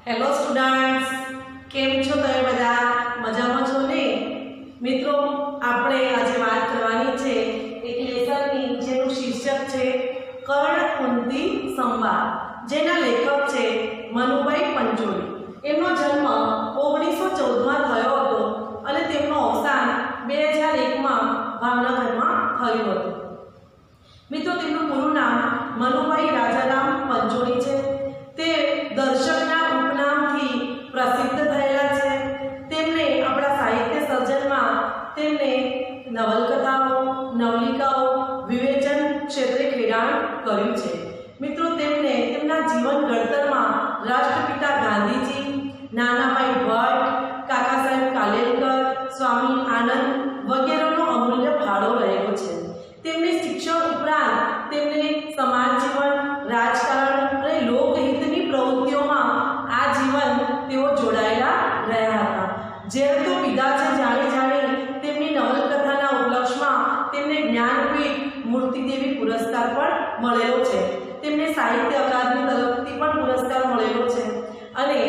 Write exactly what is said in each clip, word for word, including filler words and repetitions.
Hello students, કેમ છો તમે બધા? મજામાં છો ને? મિત્રો, આપણે આજે વાત કરવાની છે એક લેસનની જેનું શીર્ષક છે કર્ણ-કુંતી સંવાદ, જેના લેખક છે મનુભાઈ પંચોળી. એમનો જન્મ ઓગણીસો ચૌદમાં થયો હતો અને તેમનું અવસાન બે હજાર એકમાં ભાવનગરમાં થયું હતું. મિત્રો, તેમનું પૂરું નામ મનુભાઈ રાજારામ પંચોળી છે. તે દર્શકના ઉપનામથી પ્રસિદ્ધ થયેલા છે. તેમને આપણા સાહિત્ય સર્જનમાં તેમને નવલકથાઓ, નવલિકાઓ, વિવેચન ક્ષેત્રે ખેડાણ કર્યું છે. મિત્રો, તેમને તેમના જીવન ઘડતરમાં રાષ્ટ્રપિતા ગાંધીજી, નાનાભાઈ ભટ્ટ, કાકા સાહેબ કાલેલકર, સ્વામી આનંદ વગેરેનો અમૂલ્ય ફાળો રહેલો છે. તેમને શિક્ષણ ઉપરાંત તેમને સમાજ જીવન, રાજકારણ અને લોકહિતની પ્રવૃત્તિઓમાં આ જીવન તેઓ જોડાયેલા રહ્યા હતા. જ્યારે તો પિતા છે જાણી જાણી તેમની નવલકથાના ઉપલક્ષમાં તેમને જ્ઞાનપીઠ મૂર્તિદેવી પુરસ્કાર પણ મળેલો છે. તેમને સાહિત્ય અકાદમી તરફથી પણ પુરસ્કાર મળેલો છે. અને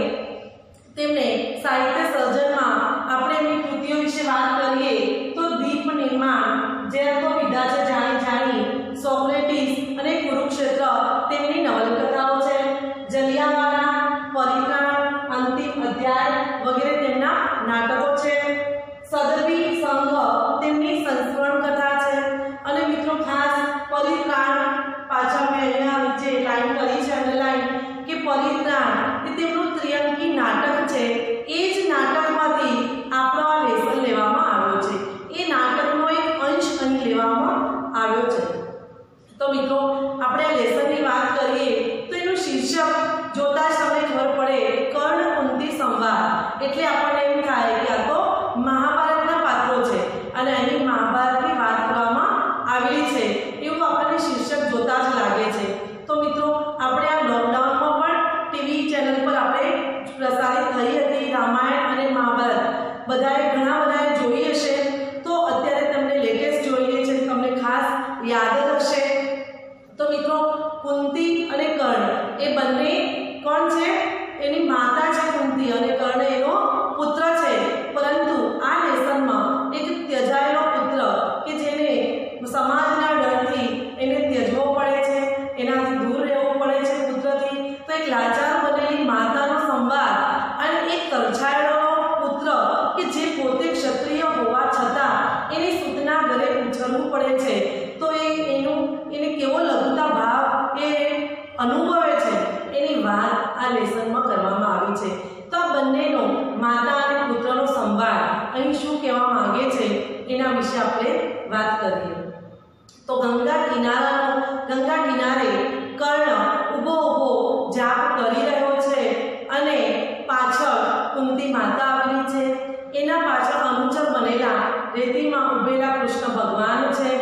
તેમને સાહિત્ય સર્જનમાં આપણે એમની કૃતિઓ વિશે વાત કરીએ તો દીપ નિર્માણ, જ્યારે તો વિધા છે જાણી જાણી, સોક્રેટિસ અને કુરુક્ષેત્ર તેમની નવલકથાઓ છે. જલિયાવાલા, પરિત્રાણ, અંતિમ અધ્યાય વગેરે તેમના નાટકો છે. સદવી સંઘ તેમની સંસ્મરણ કથા છે. અને મિત્રો, ખાસ પરિત્રાણ, પાછા મેં અહીંયા નીચે લાઈન કરી છે અંડરલાઈન કે પરિત્રાણ એ તેમનું ત્રિઅંકી નાટક છે. એ જ નાટકમાંથી આપણો આ લેસન લેવામાં આવ્યો છે. એ નાટકનો એક અંશ અહીં લેવામાં આવ્યો છે. તો મિત્રો, આપણે આ લેસનની વાત કરીએ તો એનું શીર્ષક જોતા જ તમને ખબર પડે, કર્ણ-કુંતી સંવાદ. એટલે આપણને એમ થાય કે આ તો મહાભારતના પાત્રો છે અને અહીં મહાભારતની વાત કરવામાં આવેલી છે એવું આપણને શીર્ષક જોતા જ લાગે છે. તો મિત્રો, આપણે આ લોકડાઉનમાં પણ ટીવી ચેનલ પર આપણે પ્રસારિત થઈ હતી રામાયણ અને મહાભારત. બધાએ ઘણા બધાએ જોઈ હશે. તો અત્યારે તમને લેટેસ્ટ જોઈએ છે, તમને ખાસ યાદ રહેશે. તો મિત્રો, કુંતી અને કર્ણ એ બંને કોણ છે? એની માતા છે કુંતી અને કર્ણ એનો પુત્ર છે. પરંતુ આ લેસનમાં એક ત્યજાયેલો પુત્ર કે જેને સમાજના ડરથી એને ત્યજવો પડે છે, એનાથી દૂર રહેવું પડે છે પુત્રથી. તો એક લાચાર બનેલી માતાનો સંવાદ અને એક તરછાયેલો પુત્ર કે જે પોતે ક્ષત્રિય હોવા છતાં એની સૂતના ઘરે ઉછળવું પડે છે. તો એ એનું એને કેવો લઘુતા ભાવ એ અનુભવે છે એની વાત આ લેસનમાં કરવામાં આવી છે. તો આ બંનેનો માતા અને પુત્રનો સંવાદ અહીં શું કહેવા માંગે છે એના વિશે આપણે વાત કરીએ. તો ગંગા કિનારાનો ગંગા કિનારે કર્ણ ઊભો ઊભો જાપ કરી રહ્યો છે અને પાછળ કુંતી માતા આવેલી છે. એના પાછળ અનુચર બનેલા રેતીમાં ઉભેલા કૃષ્ણ ભગવાન છે.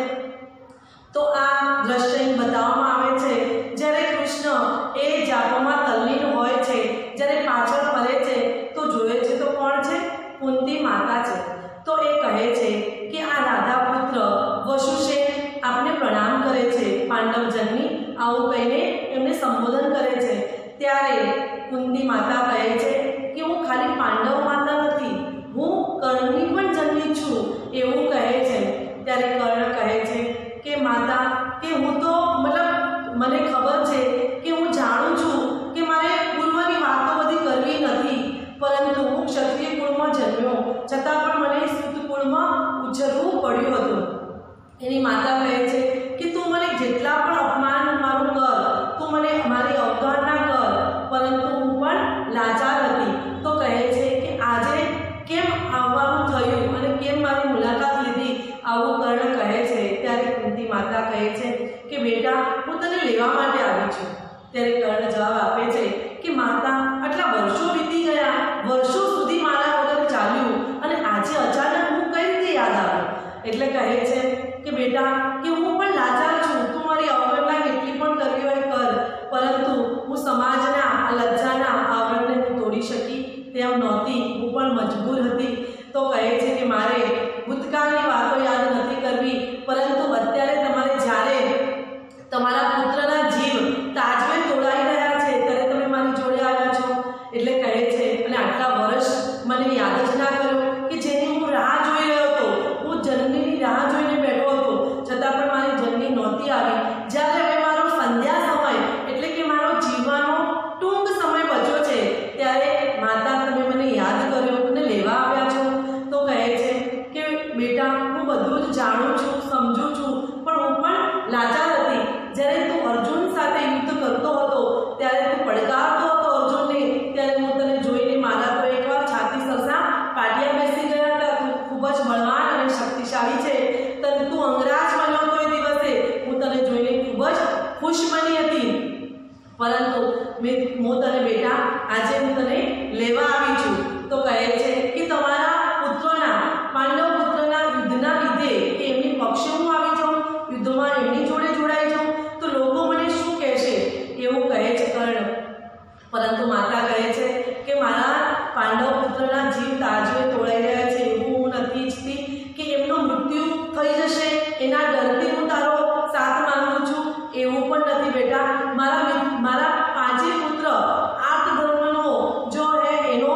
તો આ દ્રશ્ય બતાવવામાં આવે છે જ્યારે કૃષ્ણ એ જાપમાં તલ્લીન હોય છે, જ્યારે પાછળ ફરે છે તો જોયે છે તો કોણ છે? કુંતી માતા છે. તો એ કહે છે કે આ રાધા પુત્ર વસુસેન આપને પ્રણામ કરે છે, પાંડવ જન્મી, આવું કહીને એમને સંબોધન કરે છે. ત્યારે કુંતી માતા કહે છે કે હું ખાલી પાંડવ માતા નથી, હું કર્ણની પણ જન્મી છું એવું કહે છે. ત્યારે કર્ણ કહે છે કે માતા, કે હું તો મતલબ મને ખબર છે કે હું જાણું છું કે મારે પૂર્વની વાતો બધી કરવી નથી, પરંતુ હું ક્ષત્રિય કુળમાં જન્મ્યો છતાં પણ મને સૂત કુળમાં ઉછરવું પડ્યું હતું. એની માતા કહે છે કે તું મને જેટલા પણ અપમાન મારું કર, તું મને મારી અવગણના કર, પરંતુ હું પણ લાચાર હતી. તો કહે છે કે આજે કેમ આવવાનું થયું અને કેમ મારી મુલાકાત લીધી, આવું કર્ણ કહે છે. ત્યારે કુંતી માતા કહે છે કે બેટા, હું તને લેવા માટે આવી છું. ત્યારે કર્ણ જવાબ આપે છે કે માતા, આટલા વર્ષો વીતી ગયા, વર્ષો સુધી મારા વગર ચાલ્યું અને આજે અચાનક હું કઈ રીતે યાદ આવે? એટલે કહે છે કે બેટા, કે હું પણ લાચાર છું, તું મારી અવગણના કેટલી પણ કરવી હોય કર, પરંતુ હું સમાજના આ લજ્જાના આવરણને હું તોડી શકી તેમ નહોતી, હું પણ મજબૂર હતી. તો કહે છે કે મારે ભૂતકાળની વાતો યાદ નથી કરવી, પરંતુ અત્યારે તમારે જ્યારે તમારા પુત્રના જીવ તાજવે તોડાઈ રહ્યા છે ત્યારે તમે મારી જોડે આવ્યા છો. એટલે કહે માતા કર્યો કે જેની હું રાહ જોઈ રહ્યો હતો, હું જન્મની રાહ જોઈને બેઠો હતો, છતાં પણ મારી જન્મી નહોતી આવી. જ્યારે હવે મારો સંધ્યા સમય એટલે કે મારો જીવવાનો ટૂંક સમય બચ્યો છે, ત્યારે માતા તમે મને યાદ કર્યો અને લેવા આવ્યા છો. તો કહે છે કે બેટા, હું બધું જ જાણું છું, સમજું છું, પણ હું પણ લાચાર હતી. જ્યારે તું અર્જુન સાથે યુદ્ધ કરતો હતો, ત્યારે તું પડકારતો હતો અર્જુનને, ત્યારે હું તને જોઈને મારા તો એકવાર છાતી સરસા પાટિયા બેસી ગયા હતા. તું ખૂબ જ બળવાન અને શક્તિશાળી છે. તને તું અંગરાજ બન્યો હતો એ દિવસે, હું તને જોઈને ખૂબ જ ખુશ બની હતી. પરંતુ મેં હું તને બેટા આજે હું તને લેવા આવી છું. તો કહે છે કે તમારા પુત્રોના, પાંડવ પુત્રના યુદ્ધના લીધે કે એમની પક્ષે હું આવી જાઉં, યુદ્ધમાં એમની જોડે જોડાઈ જાઉં, તો લોકો મને શું કહેશે, એવું કહે છે કર્ણ. પરંતુ માતા કહે છે કે મારા પાંડવ પુત્રના જીવ તાજવે તોડાઈ રહ્યા છે, એવું હું નથી ઈચ્છતી કે એમનું મૃત્યુ થઈ જશે, એના ડરથી હું તારો સાથ માંગુ છું, એવું પણ નથી બેટા. મારા મારા પાંચે પુત્ર આર્ત ધર્મનો જો હે એનો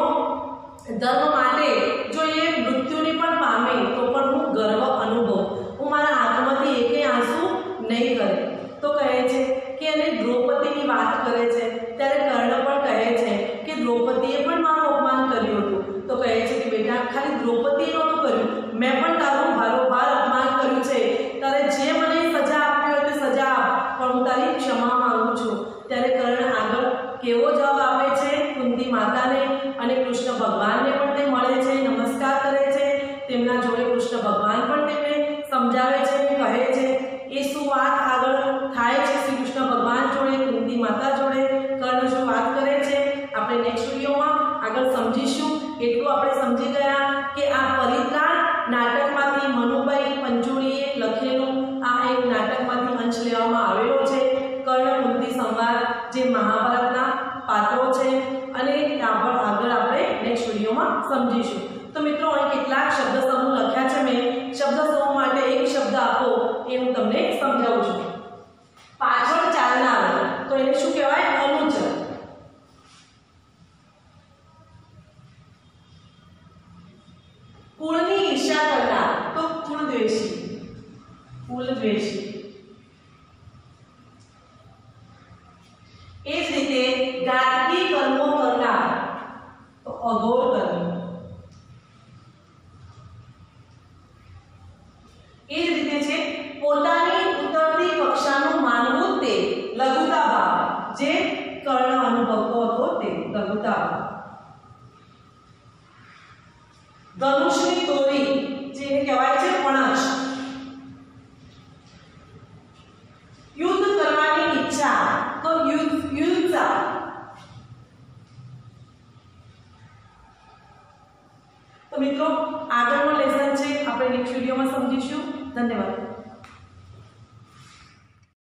ધર્મ માટે જો એ મૃત્યુને પણ પામે તો પણ હું ગર્વ અનુભવ, હું મારા આંખમાંથી એકે આંસુ નહીં કરે. તો કહે છે કે એને દ્રૌપદીની વાત કરે છે, ત્યારે કર્ણ પણ કહે છે કે દ્રૌપદીએ પણ મારું અપમાન કર્યું હતું. તો કહે છે કે બેટા, ખાલી દ્રૌપદીએ નહોતું કર્યું, મેં પણ તારું ભારોભાર અપમાન કર્યું છે. તારે જે મને સજા આપવી હોય તે સજા આપ, પણ હું તારી ક્ષમા માંગુ છું. ત્યારે કર્ણ આગળ કેવો જવાબ આપે છે કુંતી માતાને, અને કૃષ્ણ ભગવાનને પણ તે મળે છે, નમસ્કાર કરે છે. તેમના જોડે કૃષ્ણ ભગવાન પણ તેમને સમજાવે છે, કહે છે એ શું વાત આગળ થાય છે શ્રી કૃષ્ણ ભગવાન જોડે, કુંતી માતા જોડે કર્ણ શું વાત કરે છે, આપણે નેક્સ્ટ વિડીયોમાં આગળ સમજીશું. એટલું આપણે સમજી ગયા કે આ પરિત્રાણ નાટકમાંથી મનુભાઈ પંચોળીએ લખેલું આ એક નાટકમાંથી અંશ લેવામાં આવેલો છે. કર્ણ કુંતી સંવાદ જે મહાભારતના પાત્રો છે, અને આગળ આગળ આપણે નેક્સ્ટ વિડીયોમાં સમજીશું. તો મિત્રો, અહીં કેટલાક શબ્દ સમૂહ લખ્યા છે મેં. શબ્દ સમૂહ માટે એક શબ્દ આપો એ હું તમને સમજાવું છું. પાછળ ચાલનાર, તો એને શું કહેવાય? અનુચર. કુળની ઈર્ષા કરનાર, તો કુળદ્વેષી, કુલદ્વેષી. એ જ રીતે ઘાતકી કર્મો કરનાર, તો અઘોર કર્મી. એ જ રીતે છે પોતાની ઉતરતી કક્ષાનું માનવું તે લઘુતા ભાવ, જે કર્ણ અનુભવતો હતો તે લઘુતા ભાવ. ધનુષની તોરી, જેને કહેવાય છે પણછ. યુદ્ધ કરવાની ઈચ્છા, તો યુદ્ધ યુદ્ધા. તો મિત્રો, આગળનો લેસન છે આપણે નેક્સ્ટ વિડીયોમાં સમજીશું. ધન્યવાદ.